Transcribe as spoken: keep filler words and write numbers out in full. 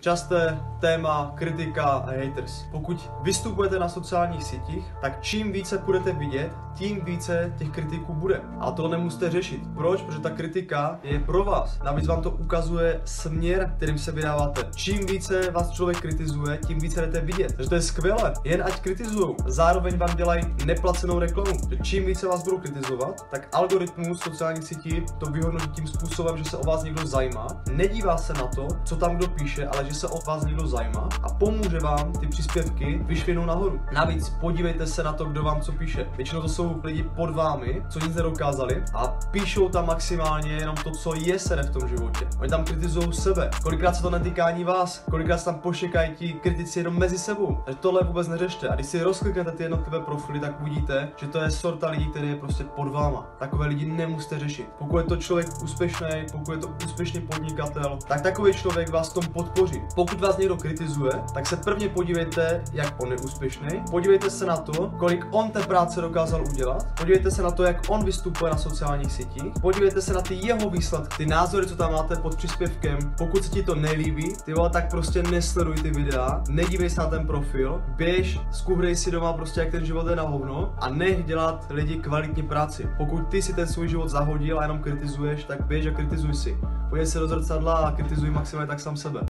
Časté téma kritika a haters. Pokud vystupujete na sociálních sítích, tak čím více budete vidět, tím více těch kritiků bude. A to nemusíte řešit. Proč? Protože ta kritika je pro vás. Navíc vám to ukazuje směr, kterým se vydáváte. Čím více vás člověk kritizuje, tím více jdete vidět. Takže to je skvělé. Jen ať kritizujou. Zároveň vám dělají neplacenou reklamu. Že čím více vás budou kritizovat, tak algoritmus sociálních sítí to vyhodnotí tím způsobem, že se o vás někdo zajímá. Nedívá se na to, co tam kdo píše, ale že se o vás někdo zajímá a pomůže vám ty příspěvky vyšvinou nahoru. Navíc podívejte se na to, kdo vám co píše. Většinou to jsou lidi pod vámi, co nic nedokázali a píšou tam maximálně jenom to, co je sere v tom životě. Oni tam kritizují sebe. Kolikrát se to netýká ani vás, kolikrát se tam pošekají ti kritici jenom mezi sebou. Takže tohle vůbec neřešte. A když si rozkliknete ty jednotlivé profily, tak uvidíte, že to je sorta lidí, který je prostě pod váma. Takové lidi nemusíte řešit. Pokud je to člověk úspěšný, pokud je to úspěšný podnikatel, tak takový člověk vás v tom podpoří. Pokud vás někdo kritizuje, tak se prvně podívejte, jak on je úspěšný. Podívejte se na to, kolik on té práce dokázal udělat. Podívejte se na to, jak on vystupuje na sociálních sítích. Podívejte se na ty jeho výsledky, ty názory, co tam máte pod příspěvkem. Pokud se ti to nelíbí, ty vole, tak prostě nesleduj ty videa, nedívej se na ten profil, běž, zkuhrej si doma prostě, jak ten život je na hovno a nech dělat lidi kvalitní práci. Pokud ty si ten svůj život zahodil a jenom kritizuješ, tak běž a kritizuj si. Podívej se do zrcadla a kritizuj maximálně tak sám sebe.